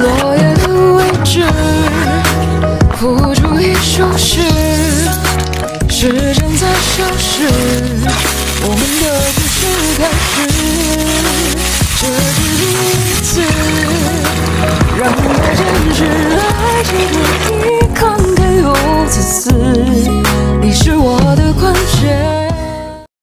落叶的位置，付诸一首诗，时间在消失，我们的故事开始。